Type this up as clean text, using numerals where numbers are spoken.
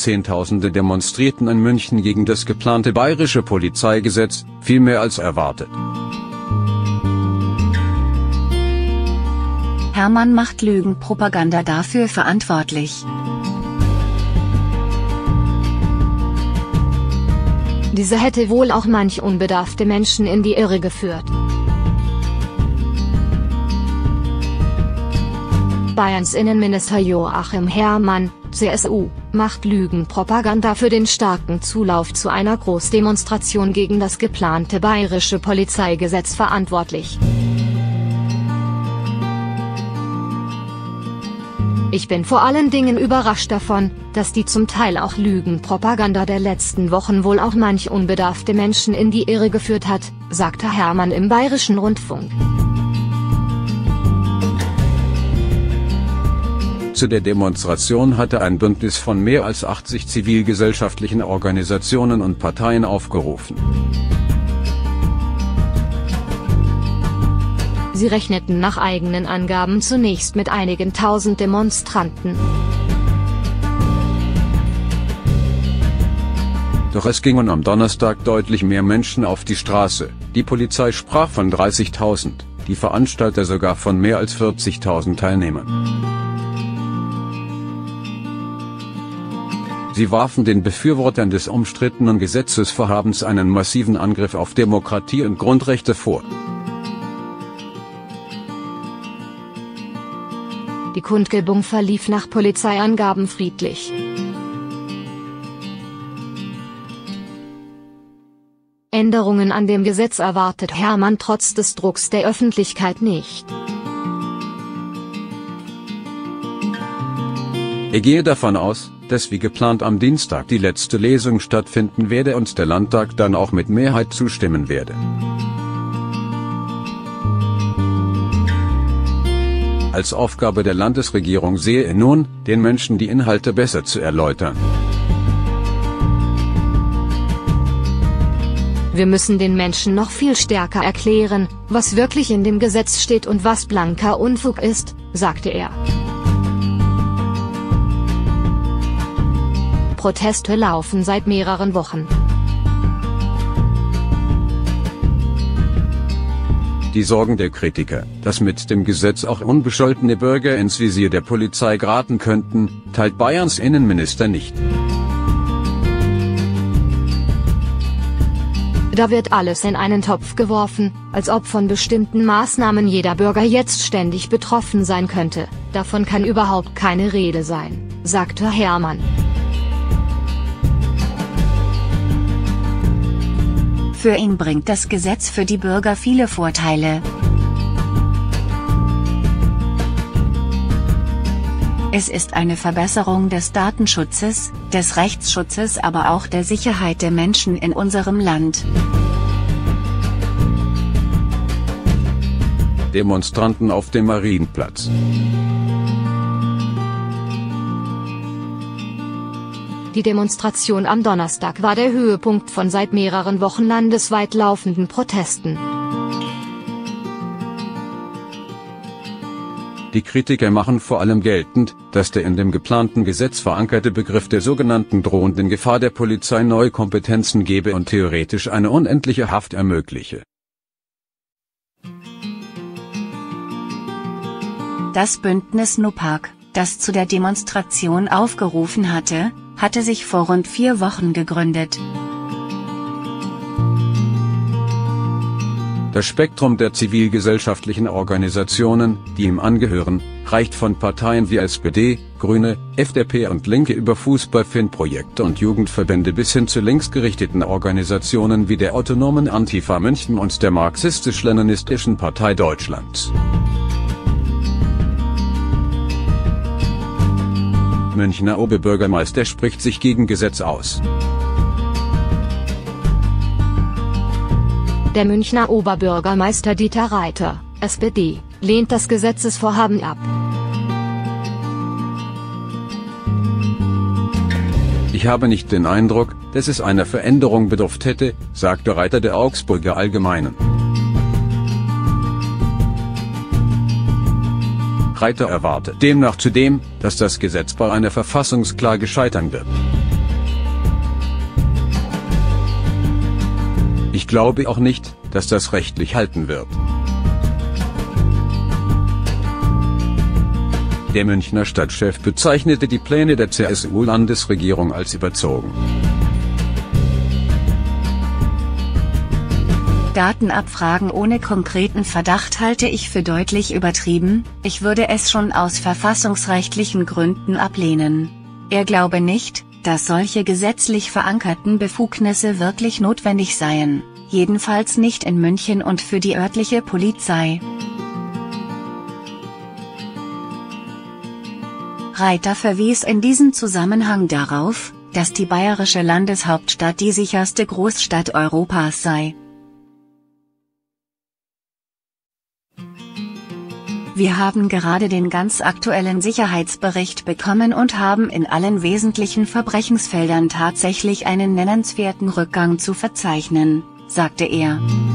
Zehntausende demonstrierten in München gegen das geplante bayerische Polizeigesetz, viel mehr als erwartet. Hermann macht Lügenpropaganda dafür verantwortlich. Diese hätte wohl auch manch unbedarfte Menschen in die Irre geführt. Bayerns Innenminister Joachim Herrmann, CSU, macht Lügenpropaganda für den starken Zulauf zu einer Großdemonstration gegen das geplante bayerische Polizeigesetz verantwortlich. Ich bin vor allen Dingen überrascht davon, dass die zum Teil auch Lügenpropaganda der letzten Wochen wohl auch manch unbedarfte Menschen in die Irre geführt hat, sagte Herrmann im Bayerischen Rundfunk. Zu der Demonstration hatte ein Bündnis von mehr als 80 zivilgesellschaftlichen Organisationen und Parteien aufgerufen. Sie rechneten nach eigenen Angaben zunächst mit einigen tausend Demonstranten. Doch es gingen am Donnerstag deutlich mehr Menschen auf die Straße. Die Polizei sprach von 30.000, die Veranstalter sogar von mehr als 40.000 Teilnehmern. Sie warfen den Befürwortern des umstrittenen Gesetzesvorhabens einen massiven Angriff auf Demokratie und Grundrechte vor. Die Kundgebung verlief nach Polizeiangaben friedlich. Änderungen an dem Gesetz erwartet Herrmann trotz des Drucks der Öffentlichkeit nicht. Er gehe davon aus, dass wie geplant am Dienstag die letzte Lesung stattfinden werde und der Landtag dann auch mit Mehrheit zustimmen werde. Als Aufgabe der Landesregierung sehe er nun, den Menschen die Inhalte besser zu erläutern. Wir müssen den Menschen noch viel stärker erklären, was wirklich in dem Gesetz steht und was blanker Unfug ist, sagte er. Proteste laufen seit mehreren Wochen. Die Sorgen der Kritiker, dass mit dem Gesetz auch unbescholtene Bürger ins Visier der Polizei geraten könnten, teilt Bayerns Innenminister nicht. Da wird alles in einen Topf geworfen, als ob von bestimmten Maßnahmen jeder Bürger jetzt ständig betroffen sein könnte. Davon kann überhaupt keine Rede sein, sagte Herrmann. Für ihn bringt das Gesetz für die Bürger viele Vorteile. Es ist eine Verbesserung des Datenschutzes, des Rechtsschutzes, aber auch der Sicherheit der Menschen in unserem Land. Demonstranten auf dem Marienplatz. Die Demonstration am Donnerstag war der Höhepunkt von seit mehreren Wochen landesweit laufenden Protesten. Die Kritiker machen vor allem geltend, dass der in dem geplanten Gesetz verankerte Begriff der sogenannten drohenden Gefahr der Polizei neue Kompetenzen gebe und theoretisch eine unendliche Haft ermögliche. Das Bündnis NUPAG, das zu der Demonstration aufgerufen hatte sich vor rund 4 Wochen gegründet. Das Spektrum der zivilgesellschaftlichen Organisationen, die ihm angehören, reicht von Parteien wie SPD, Grüne, FDP und Linke über Fußball-Fanprojekte und Jugendverbände bis hin zu linksgerichteten Organisationen wie der autonomen Antifa München und der marxistisch-leninistischen Partei Deutschlands. Münchner Oberbürgermeister spricht sich gegen Gesetz aus. Der Münchner Oberbürgermeister Dieter Reiter, SPD, lehnt das Gesetzesvorhaben ab. Ich habe nicht den Eindruck, dass es einer Veränderung bedurft hätte, sagte Reiter der Augsburger Allgemeinen. Reiter erwartet demnach zudem, dass das Gesetz bei einer Verfassungsklage scheitern wird. Ich glaube auch nicht, dass das rechtlich halten wird. Der Münchner Stadtchef bezeichnete die Pläne der CSU-Landesregierung als überzogen. Datenabfragen ohne konkreten Verdacht halte ich für deutlich übertrieben, ich würde es schon aus verfassungsrechtlichen Gründen ablehnen. Er glaube nicht, dass solche gesetzlich verankerten Befugnisse wirklich notwendig seien, jedenfalls nicht in München und für die örtliche Polizei. Reiter verwies in diesem Zusammenhang darauf, dass die bayerische Landeshauptstadt die sicherste Großstadt Europas sei. Wir haben gerade den ganz aktuellen Sicherheitsbericht bekommen und haben in allen wesentlichen Verbrechensfeldern tatsächlich einen nennenswerten Rückgang zu verzeichnen, sagte er.